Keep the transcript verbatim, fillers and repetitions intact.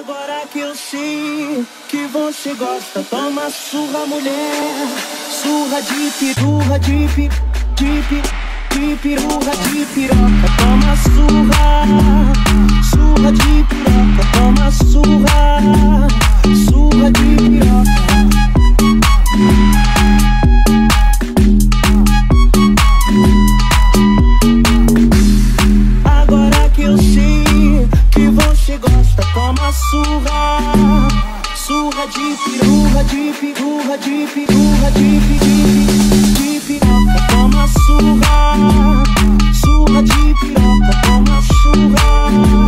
Agora que eu sei que você gosta, toma surra, mulher. Surra de pirurra, de pi, de pi, de pirurra, de piroca. Toma surra, surra de piroca. Toma surra, surra de piroca. Agora que eu sei que você gosta, toma surra, surra de pirurra, de pirurra, de pirurra, de pirurra, de piroca. Toma surra, surra de piroca, toma surra.